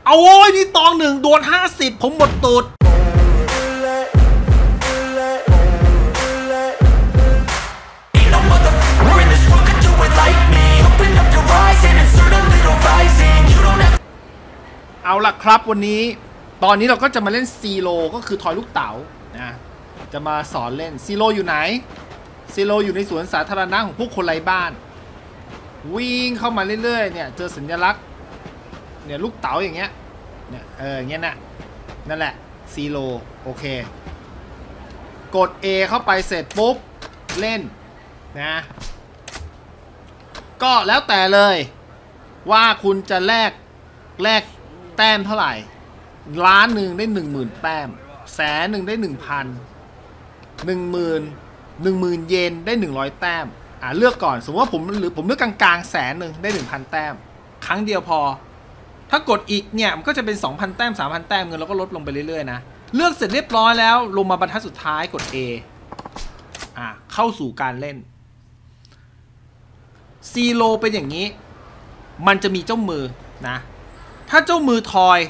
เอาโว้ยนี่ตองหนึ่งโดน50ผมหมดตูดเอาล่ะครับวันนี้ตอนนี้เราก็จะมาเล่นซีโร่ก็คือทอยลูกเต๋านะจะมาสอนเล่นซีโร่อยู่ไหนซีโร่อยู่ในสวนสาธารณะของผู้คนไร้บ้านวิ่งเข้ามาเรื่อยๆเนี่ยเจอสัญลักษณ์เนี่ยลูกเต๋าอย่างเงี้ยเนี่ยอย่างเงี้ยนั่นแหละซีโร่โอเคกด A เข้าไปเสร็จปุ๊บเล่นนะก็แล้วแต่เลยว่าคุณจะแลกแต้มเท่าไหร่ล้านหนึ่งได้10,000แต้มแสนหนึ่งได้10,000 เยนได้100แต้มเลือกก่อนสมมติว่าผมเลือกกลางๆแสนหนึ่งได้ 1,000 แต้มครั้งเดียวพอถ้ากดอีกเนี่ยมันก็จะเป็น 2,000 แต้ม 3,000 แต้มเงินเราก็ลดลงไปเรื่อยๆนะเลือกเสร็จเรียบร้อยแล้วลงมาบรรทัดสุดท้ายกด A เข้าสู่การเล่นซีโร่เป็นอย่างนี้มันจะมีเจ้ามือนะถ้าเจ้ามือทอย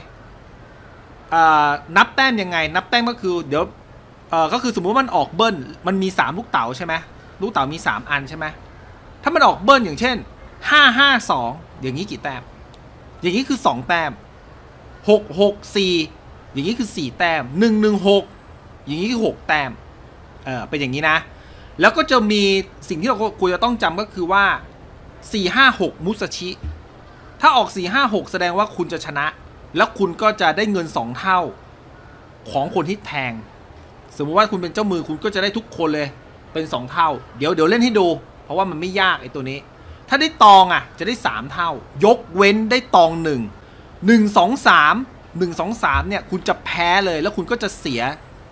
นับแต้มยังไงนับแต้มก็คือเดี๋ยวก็คือสมมุติมันออกเบิ้ลมันมี3ลูกเต๋าใช่ไหมลูกเต๋ามี3อันใช่ไหมถ้ามันออกเบิ้ลอย่างเช่น552อย่างนี้กี่แต้มอย่างนี้คือ2แต้ม664อย่างนี้คือ4แต้ม116อย่างนี้คือ6แต้มเป็นอย่างนี้นะแล้วก็จะมีสิ่งที่เราควรจะต้องจำก็คือว่า456มุสชิถ้าออก456แสดงว่าคุณจะชนะแล้วคุณก็จะได้เงิน2เท่าของคนที่แทงสมมติว่าคุณเป็นเจ้ามือคุณก็จะได้ทุกคนเลยเป็น2เท่าเดี๋ยวเล่นให้ดูเพราะว่ามันไม่ยากไอ้ตัวนี้ถ้าได้ตองจะได้3เท่ายกเว้นได้ตอง1 123เนี่ยคุณจะแพ้เลยแล้วคุณก็จะเสีย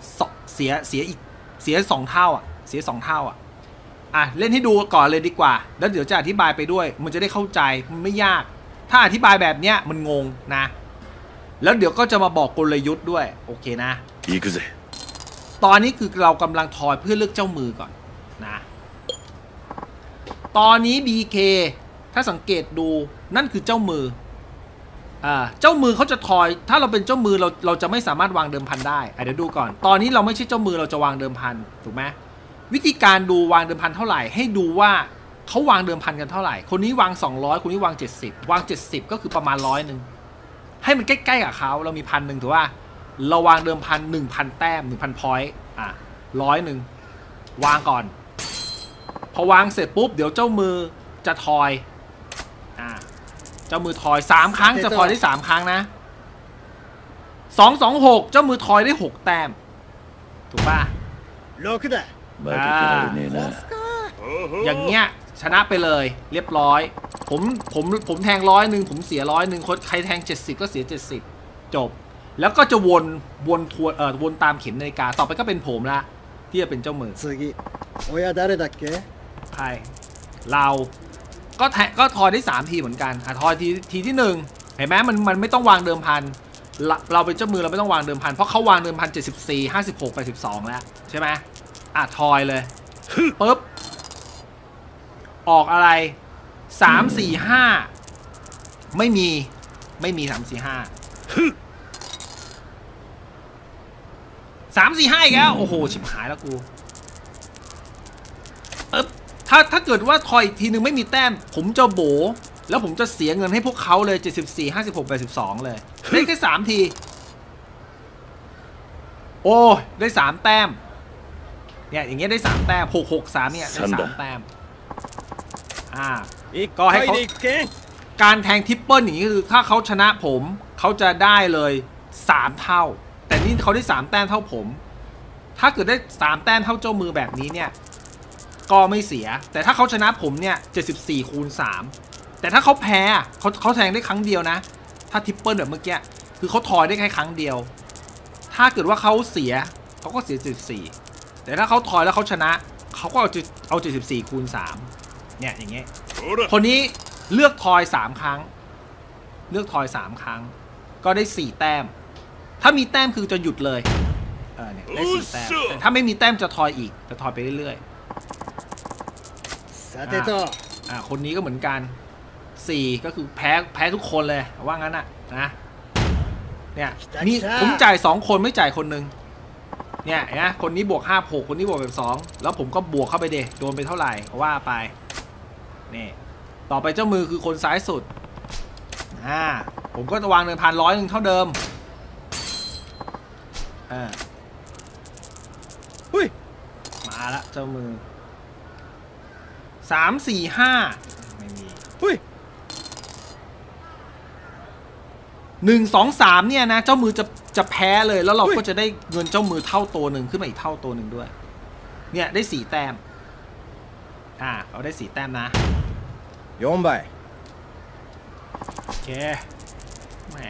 2เท่าเสีย2เท่าเล่นให้ดูก่อนเลยดีกว่าแล้วเดี๋ยวจะอธิบายไปด้วยมันจะได้เข้าใจมันไม่ยากถ้าอธิบายแบบเนี้ยมันงงนะแล้วเดี๋ยวก็จะมาบอกกลยุทธ์ด้วยโอเคนะตอนนี้คือเรากำลังทอยเพื่อเลือกเจ้ามือก่อนนะตอนนี้ BK ถ้าสังเกตดูนั่นคือเจ้ามือเจ้ามือเขาจะทอยถ้าเราเป็นเจ้ามือเราจะไม่สามารถวางเดิมพันได้เดี๋ยวดูก่อนตอนนี้เราไม่ใช่เจ้ามือเราจะวางเดิมพันถูกไหมวิธีการดูวางเดิมพันเท่าไหร่ให้ดูว่าเขาวางเดิมพันกันเท่าไหร่คนนี้วาง200คนนี้วาง70วาง70ก็คือประมาณ100ให้มันใกล้ๆกับเขาเรามี1,000ถูกป่ะเราวางเดิมพัน 1,000 แต้ม 1,000 พอยต์100วางก่อนพอวางเสร็จปุ๊บเดี๋ยวเจ้ามือจะทอยเจ้ามือทอย3ครั้งจะทอยได้3ครั้งนะ226เจ้ามือทอยได้6แต้มถูกป่ะอย่างเงี้ยชนะไปเลยเรียบร้อยผมแทง100ผมเสีย100คนใครแทง70ก็เสีย70จบแล้วก็จะวนตามเข็มนาฬิกาต่อไปก็เป็นผมละที่จะเป็นเจ้ามือใครเราก็ทอยได้3ทีเหมือนกันทอยทีที่1เห็นไหมมันไม่ต้องวางเดิมพันเราเป็นเจ้ามือเราไม่ต้องวางเดิมพันเพราะเขาวางเดิมพัน74 56 82แล้วใช่ไหมทอยเลยปุ๊บออกอะไร345ไม่มี345 อีกแล้วโอ้โหชิบหายแล้วกูถ้าเกิดว่าทอยอีกทีนึงไม่มีแต้มผมจะโบแล้วผมจะเสียเงินให้พวกเขาเลย74 56 82เลยได้แค่3ทีโอ้ได้3แต้มเนี่ยอย่างเงี้ยได้3แต้ม663เนี่ยได้3แต้มก็ให้เขาการแทงทิปเปิลอย่างนี้คือถ้าเขาชนะผมเขาจะได้เลย3เท่าแต่นี่เขาได้3แต้มเท่าผมถ้าเกิดได้3แต้มเท่าเจ้ามือแบบนี้เนี่ยก็ไม่เสียแต่ถ้าเขาชนะผมเนี่ย74 คูณ 3แต่ถ้าเขาแพ้เขาแทงได้ครั้งเดียวนะถ้าทิปเปิลแบบเมื่อกี้คือเขาทอยได้แค่ครั้งเดียวถ้าเกิดว่าเขาเสียเขาก็เสีย74แต่ถ้าเขาทอยแล้วเขาชนะเขาก็เอา74 คูณ 3เนี่ยอย่างเงี้ยคนนี้เลือกทอย3ครั้งก็ได้4แต้มถ้ามีแต้มคือจะหยุดเลยเนี่ยได้4แต้มแต่ถ้าไม่มีแต้มจะทอยอีกจะทอยไปเรื่อยๆคนนี้ก็เหมือนกัน4ก็คือแพ้ทุกคนเลยว่างั้นนะเนี่ยนี่ผมจ่าย2คนไม่จ่ายคนหนึ่งเนี่ยนะคนนี้บวก5 6คนนี้บวกแบบ2แล้วผมก็บวกเข้าไปเดโดนไปเท่าไหร่ว่าไปนี่ต่อไปเจ้ามือคือคนซ้ายสุดผมก็จะวางเงิน1,100เท่าเดิมหุ้ยมาละเจ้ามือ3 4 5ไม่มีหุ้ย 1 2 3เนี่ยนะเจ้ามือจะแพ้เลยแล้วเราก็จะได้เงินเจ้ามือเท่าตัวหนึ่งขึ้นมาอีกเท่าตัวหนึ่งด้วยเนี่ยได้4 แต้มเราได้4 แต้มนะ 4ใบโอเคแหม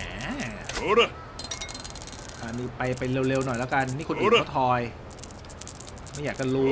อันนี้ไปเร็วๆหน่อยแล้วกันนี่คนอื่นเขาทอยไม่อยากจะรู้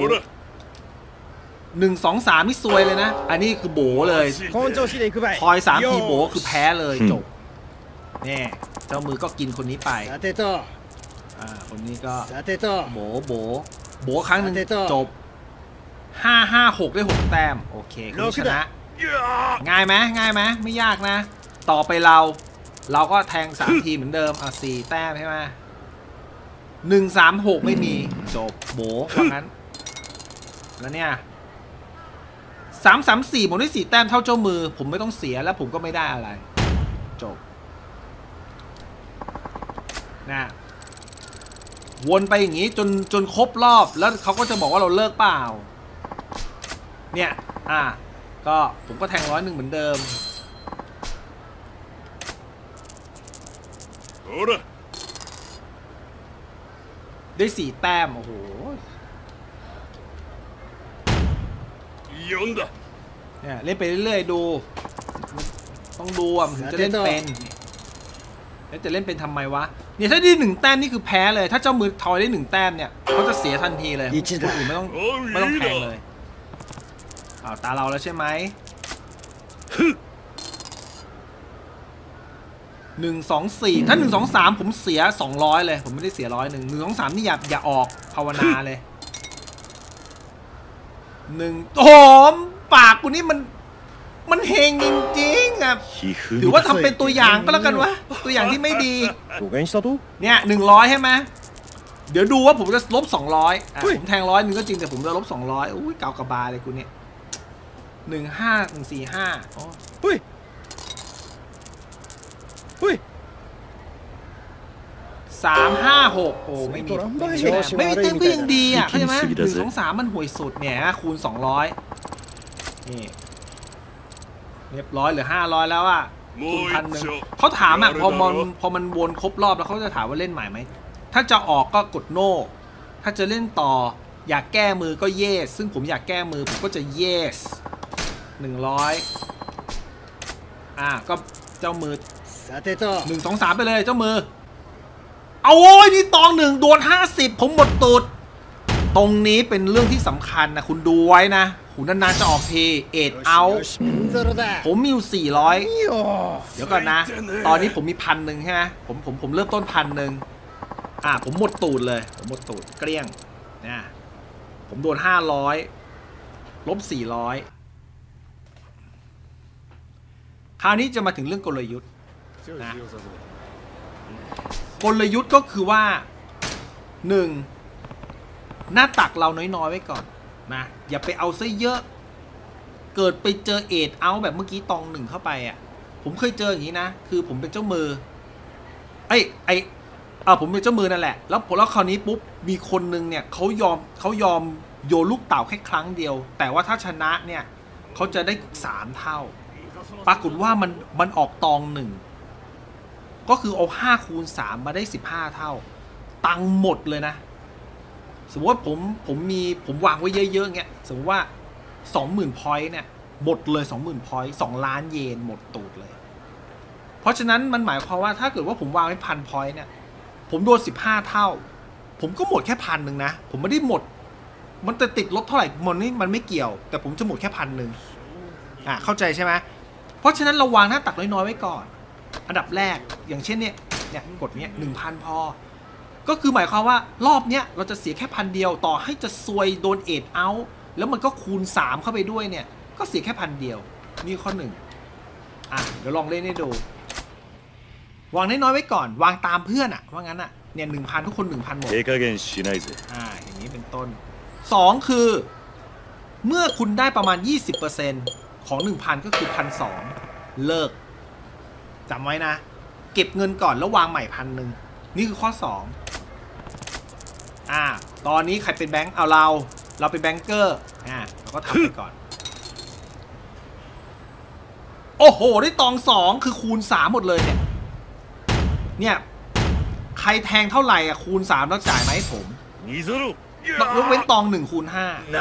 1 2 3นี่ซวยเลยนะอันนี้คือโบเลยทอย3 ทีโบคือแพ้เลยจบเนี่ยเจ้ามือก็กินคนนี้ไปคนนี้ก็โบครั้งหนึ่งจบ5 5 6ได้6 แต้มโอเคคุณชนะง่ายไหมไม่ยากนะต่อไปเราก็แทง3 ทีเหมือนเดิม4 แต้มใช่ไหม1 3 6ไม่มีจบโบว่างั้นแล้วเนี่ย3 3 4ผมได้4 แต้มเท่าเจ้ามือผมไม่ต้องเสียแล้วผมก็ไม่ได้อะไรจบนะวนไปอย่างนี้จนครบรอบแล้วเขาก็จะบอกว่าเราเลิกเปล่าเนี่ยก็ผมก็แทง101เหมือนเดิมได้4 แต้มโอ้โหเนี่ยเล่นไปเรื่อยๆดูต้องดูถึงจะเล่นเป็นแล้วจะเล่นเป็นทำไมวะเนี่ยถ้าได้1 แต้มนี่คือแพ้เลยถ้าเจ้ามือทอยได้1 แต้มเนี่ยเขาจะเสียทันทีเลยคนอื่นไม่ต้องแทงเลยตาเราแล้วใช่ไหม1 2 4ถ้า1 2 3ผมเสีย200เลยผมไม่ได้เสีย100 1 2 3นี่อย่าออกภาวนาเลย1โอ้โหปากกูนี่มันเฮงจริงๆถือว่าทำเป็นตัวอย่างก็แล้วกันวะตัวอย่างที่ไม่ดีเนี่ย100ใช่ไหมเดี๋ยวดูว่าผมจะลบ200ผมแทง100 ก็จริงแต่ผมจะลบ200อุ้ยเกากระบาเลยกูเนี่ย1 5 1 4 5 หุ้ย 3 5 6โอ้ไม่มีเต็มก็ยังดีเข้าใจไหม1 2 3มันห่วยสุดเนี่ยคูณ200นี่เรียบร้อยเหลือ500แล้วคูณ1,000เขาถามพอมันวนครบรอบแล้วเขาจะถามว่าเล่นใหม่ไหมถ้าจะออกก็กดโน่ถ้าจะเล่นต่ออยากแก้มือก็เยสซึ่งผมอยากแก้มือผมก็จะเยส100ก็เจ้ามือ1 2 3ไปเลยเจ้ามือเอาโว้ยนี่ตอง1โดน50ผมหมดตูดตรงนี้เป็นเรื่องที่สำคัญนะคุณดูไว้นะคุณนานๆจะออกที8เอาผมมีอยู่400เดี๋ยวก่อนนะตอนนี้ผมมี1,000ใช่ไหมผมเริ่มต้น1,000ผมหมดตูดเลยผมหมดตูดเกลี้ยงนะผมโดน500ลบ400คราวนี้จะมาถึงเรื่องกลยุทธ์นะกลยุทธ์ก็คือว่า1หน้าตักเราน้อยๆไว้ก่อนนะอย่าไปเอาซะเยอะเกิดไปเจอ8เอาแบบเมื่อกี้ตอง1เข้าไปผมเคยเจออย่างนี้นะคือผมเป็นเจ้ามือผมเป็นเจ้ามือนั่นแหละแล้วคราวนี้ปุ๊บมีคนนึงเนี่ยเขายอมโยนลูกเต่าแค่ครั้งเดียวแต่ว่าถ้าชนะเนี่ยเขาจะได้3 เท่าปรากฏว่ามันออกตอง1ก็คือเอา5 คูณ 3มาได้15 เท่าตังหมดเลยนะสมมติว่าผมวางไว้เยอะๆเงี้ยสมมติว่า 20,000 พอยต์เนี่ยหมดเลย 20,000 พอยต์2 ล้านเยนหมดตูดเลยเพราะฉะนั้นมันหมายความว่าถ้าเกิดว่าผมวางไว้1,000 พอยต์เนี่ยผมโดน15 เท่าผมก็หมดแค่1,000นะผมไม่ได้หมดมันจะติดลบเท่าไหร่มันไม่เกี่ยวแต่ผมจะหมดแค่1,000เข้าใจใช่ไหมเพราะฉะนั้นเราวางหน้าตักน้อยๆไว้ก่อนอันดับแรกอย่างเช่นเนี่ยกดเนี้ย 1,000 พอก็คือหมายความว่ารอบเนี้ยเราจะเสียแค่1,000 เดียวต่อให้จะซวยโดน8เอาแล้วมันก็คูณ3เข้าไปด้วยเนี่ยก็เสียแค่1,000 เดียวนี่ข้อ1เดี๋ยวลองเล่นให้ดูวางน้อยๆไว้ก่อนวางตามเพื่อนอะว่างั้นอะเนี่ย1,000ทุกคน 1,000 หมดอย่างนี้เป็นต้น2คือเมื่อคุณได้ประมาณ 20% ของ 1,000 ก็คือ 1,200 เลิกจำไว้นะเก็บเงินก่อนแล้ววางใหม่ 1,000 นี่คือข้อ2ตอนนี้ใครเป็นแบงค์เอาเราเป็นแบงเกอร์เราก็ทำไปก่อนโอ้โหได้ตอง2คือคูณ3หมดเลยเนี่ยใครแทงเท่าไหร่คูณ3แล้วจ่ายมาให้ผมยกเว้นตอง1คูณ5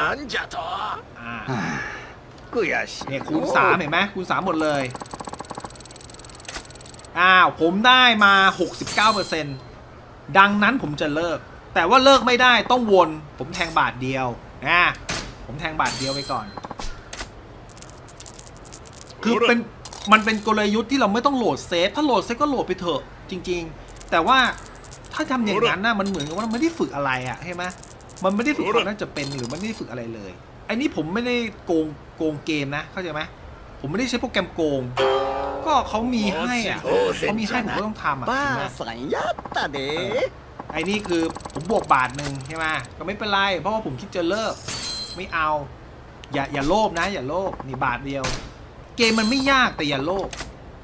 เนี่ยคูณ3เห็นไหมคูณ3หมดเลยผมได้มา 69% ดังนั้นผมจะเลิกแต่ว่าเลิกไม่ได้ต้องวนผมแทงบาทเดียวผมแทงบาทเดียวไปก่อนคือมันเป็นกลยุทธ์ที่เราไม่ต้องโหลดเซฟถ้าโหลดเซฟก็โหลดไปเถอะจริงๆแต่ว่าถ้าทำอย่างนั้นนะมันเหมือนกับว่ามันไม่ได้ฝึกอะไรใช่ไหมมันไม่ได้ฝึกความน่าจะเป็นหรือมันไม่ได้ฝึกอะไรเลยไอ้นี่ผมไม่ได้โกงเกมนะเข้าใจไหมผมไม่ได้ใช้โปรแกรมโกงก็เขามีให้เขามีให้ผมก็ต้องทำไอ้นี่คือผมบวกบาทหนึ่งใช่ไหมก็ไม่เป็นไรเพราะว่าผมคิดจะเลิกไม่เอาอย่าโลภนะอย่าโลภนี่บาทเดียวเกมมันไม่ยากแต่อย่าโลภ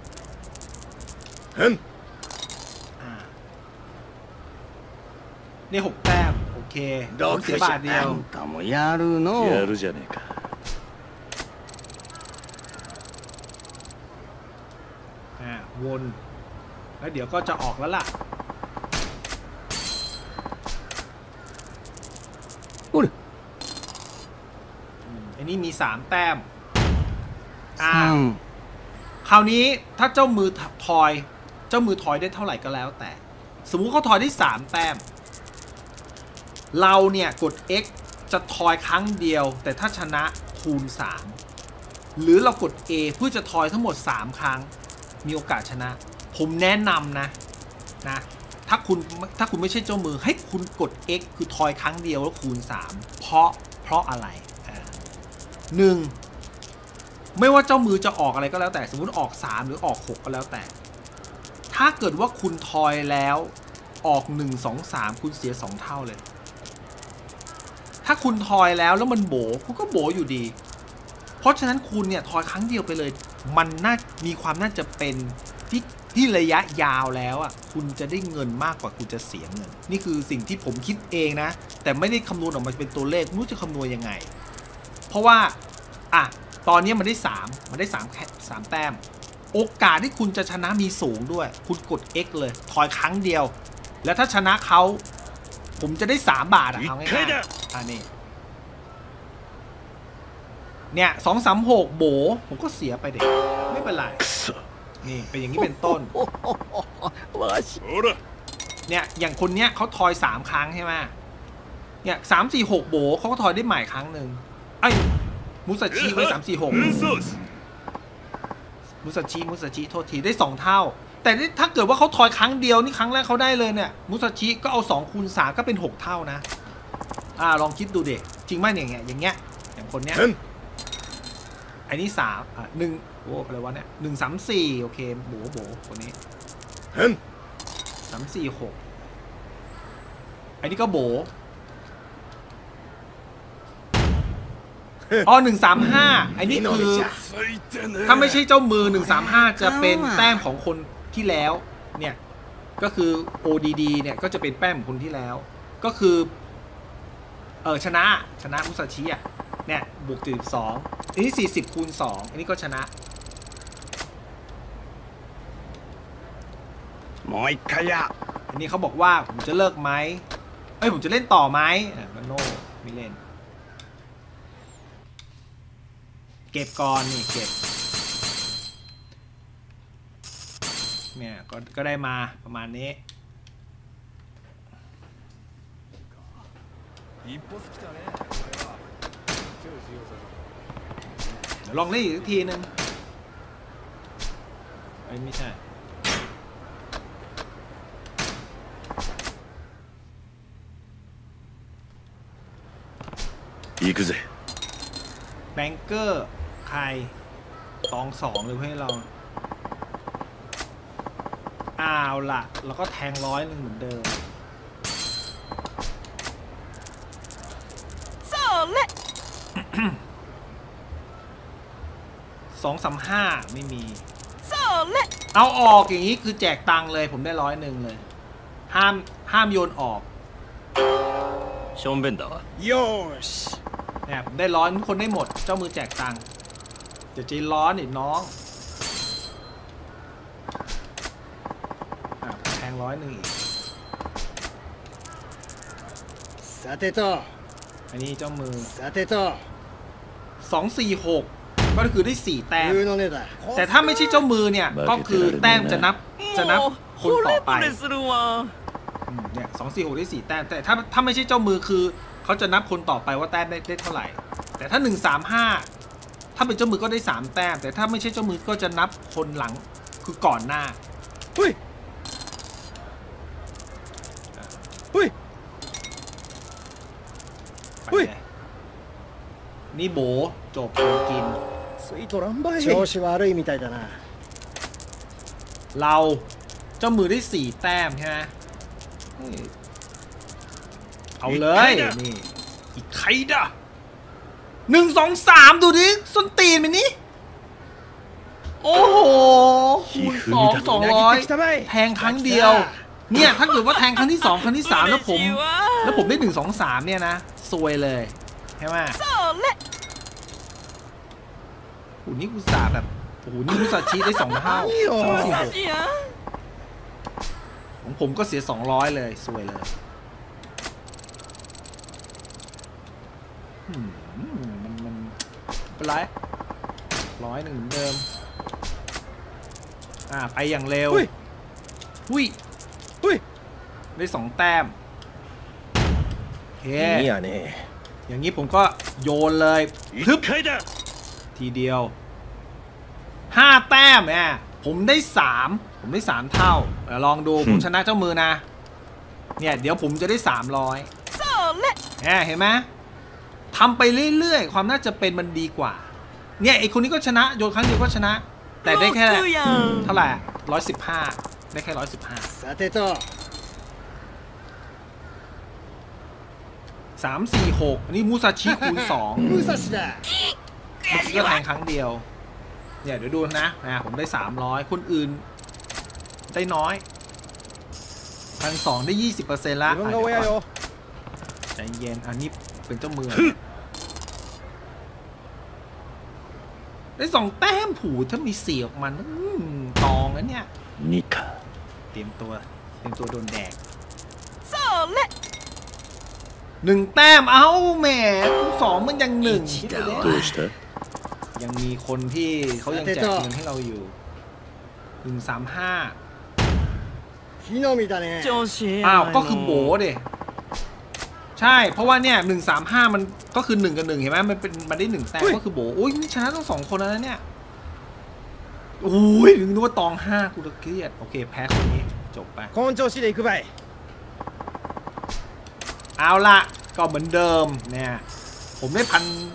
นี่6 แต้มโอเคผมเสียบาทเดียววนแล้วเดี๋ยวก็จะออกแล้วล่ะอันนี้มี3 แต้มคราวนี้ถ้าเจ้ามือทอยได้เท่าไหร่ก็แล้วแต่สมมุติเขาทอยได้3 แต้มเราเนี่ยกด X จะทอยครั้งเดียวแต่ถ้าชนะคูณ3หรือเรากด A เพื่อจะทอยทั้งหมด3 ครั้งมีโอกาสชนะผมแนะนำนะถ้าคุณไม่ใช่เจ้ามือให้คุณกด X คือทอยครั้งเดียวแล้วคูณ3เพราะอะไร1ไม่ว่าเจ้ามือจะออกอะไรก็แล้วแต่สมมุติออก3หรือออก6ก็แล้วแต่ถ้าเกิดว่าคุณทอยแล้วออก1 2 3คุณเสีย2 เท่าเลยถ้าคุณทอยแล้วมันโบคุณก็โบอยู่ดีเพราะฉะนั้นคุณเนี่ยทอยครั้งเดียวไปเลยมันมีความน่าจะเป็นที่ระยะยาวแล้วคุณจะได้เงินมากกว่าคุณจะเสียเงินนี่คือสิ่งที่ผมคิดเองนะแต่ไม่ได้คำนวณออกมาเป็นตัวเลขไม่รู้จะคำนวณยังไงเพราะว่าตอนนี้มันได้3 แต้มโอกาสที่คุณจะชนะมีสูงด้วยคุณกด X เลยทอยครั้งเดียวแล้วถ้าชนะเขาผมจะได้3 บาทเอาง่ายๆเนี่ย2 3 6โบผมก็เสียไปเด็กไม่เป็นไรนี่เป็นอย่างนี้เป็นต้นเนี่ยอย่างคนเนี้ยเขาทอย3 ครั้งใช่ไหมเนี่ย3 4 6โบเขาก็ทอยได้ใหม่ครั้งหนึ่งไอ้มุสชิไว้3 4 6มุสชิโทษทีได้2 เท่าแต่ถ้าเกิดว่าเขาทอยครั้งเดียวนี่ครั้งแรกเขาได้เลยเนี่ยมุสชิก็เอา2คูณ3ก็เป็น6 เท่านะลองคิดดูเด็กจริงไหมอย่างเงี้ยอย่างคนเนี้ยอันนี้3 1โอ้อะไรวะเนี่ย1 3 4โอเคโบคนนี้3 4 6อันนี้ก็โบ1 3 5อันนี้คือถ้าไม่ใช่เจ้ามือ1 3 5จะเป็นแต้มของคนที่แล้วเนี่ยก็คือ ODD เนี่ยก็จะเป็นแต้มของคนที่แล้วก็คือชนะมุสชิเนี่ยบวก42อันนี้40คูณ2อันนี้ก็ชนะもう一回やอันนี้เขาบอกว่าผมจะเลิกไหมผมจะเล่นต่อไหมโนไม่เล่นเก็บก่อนนี่เก็บเนี่ยก็ได้มาประมาณนี้เดี๋ยวลองเล่นอีกทีนึงไม่ใช่行くぜแบงเกอร์ใครตอง2เลยให้เราอ้าวล่ะแล้วก็แทง100เหมือนเดิม235ไม่มีเอาออกอย่างนี้คือแจกตังค์เลยผมได้100เลยห้ามโยนออกしょんべんだわよーしเนี่ยผมได้100ทุกคนได้หมดเจ้ามือแจกตังค์จะจีร้อนอีกน้องแทง100อีกさてとอันนี้เจ้ามือさてと 246ก็คือได้4แต้มのねだแต่ถ้าไม่ใช่เจ้ามือเนี่ยก็คือแต้มจะนับคนต่อไปเนี่ย246ได้4แต้มแต่ถ้าไม่ใช่เจ้ามือคือเขาจะนับคนต่อไปว่าแต้มได้เท่าไหร่แต่ถ้า135ถ้าเป็นเจ้ามือก็ได้3แต้มแต่ถ้าไม่ใช่เจ้ามือก็จะนับคนหลังคือก่อนหน้าหุ้ยหุ้ยหุ้ยนี่โบจบกิน調子悪いみたいだなเราเจ้ามือได้4แต้มใช่ไหมเอาเลยนี่อีกใครด่ะ1 2 3ดูดิส้นตีนมันนี่โอ้โหคูณ200แทงครั้งเดียวเนี่ยถ้าเกิดว่าแทงครั้งที่2ครั้งที่3แล้วผมได้1 2 3เนี่ยนะซวยเลยใช่ไหมโอ้โหนี่กุศลแบบโอ้โหนี่กุศลชี้ได้2 เท่าของผมก็เสีย200เลยซวยเลยมันเป็นไร100เหมือนเดิมไปอย่างเร็วหุ้ยได้2แต้มโอเคอย่างนี้ผมก็โยนเลยทึบทีเดียว5แต้มเนี่ยผมได้3เท่าลองดูผมชนะเจ้ามือนะเนี่ยเดี๋ยวผมจะได้300เห็นไหมทำไปเรื่อยๆความน่าจะเป็นมันดีกว่าเนี่ยไอคนนี้ก็ชนะโยนครั้งเดียวก็ชนะแต่ได้แค่เท่าไหร่115ได้แค่346อันนี้มูซาชิคูณ2เมื่อกี้ก็แทงครั้งเดียวเนี่ยเดี๋ยวดูนะผมได้300คนอื่นได้น้อย1,200ได้ 20% ละใจเย็นอันนี้เป็นเจ้ามือได้2แต้มผูถ้ามีเสียออกมันตองแล้วเนี่ยนี่ค่ะเตรียมตัวโดนแดก1แต้มเอ้าแหม2มันยัง1ยังมีคนที่เขายังแจกเงินให้เราอยู่135อ้าวก็คือโบดิใช่เพราะว่าเนี่ย135มันก็คือ1 กับ 1เห็นไหมมันได้1แต้มก็คือโบอุ้ยชนะทั้ง2คนแล้วเนี่ยโอ้ยนึกว่าตอง5กูจะเครียดโอเคแพ้คนนี้จบไปเอาละก็เหมือนเดิมเนี่ยผมได้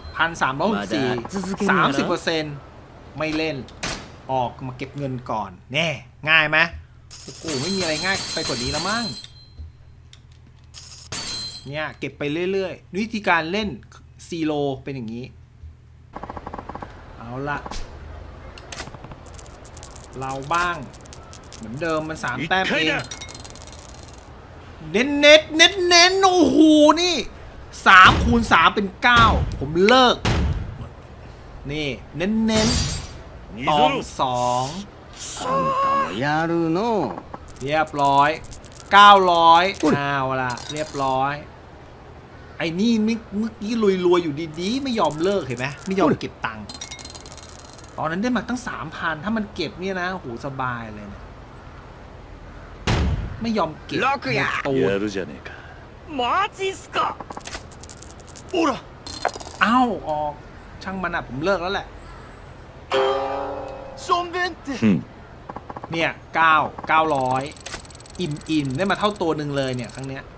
1,364 30%ไม่เล่นออกมาเก็บเงินก่อนแน่ง่ายไหมโอ้โหไม่มีอะไรง่ายไปกว่านี้แล้วมั้งเนี่ยเก็บไปเรื่อยๆวิธีการเล่นซีโร่เป็นอย่างนี้เอาละเราบ้างเหมือนเดิมมัน3แต้มเองเน้นโอ้โหนี่3 คูณ 3เป็น9ผมเลิกนี่เน้นตอง2เรียบร้อย900เอาละเรียบร้อยไอ้นี่เมื่อกี้รวยอยู่ดีๆไม่ยอมเลิกเห็นไหมไม่ยอมเก็บตังค์ตอนนั้นได้มาตั้ง 3,000 ถ้ามันเก็บเนี่ยนะโหสบายเลยนะไม่ยอมเก็บตัวเอ้าออกช่างมันอ่ะผมเลิกแล้วแหละเนี่ย900อิ่มได้มาเท่าตัวหนึ่งเลยเนี่ยครั้งเนี้ย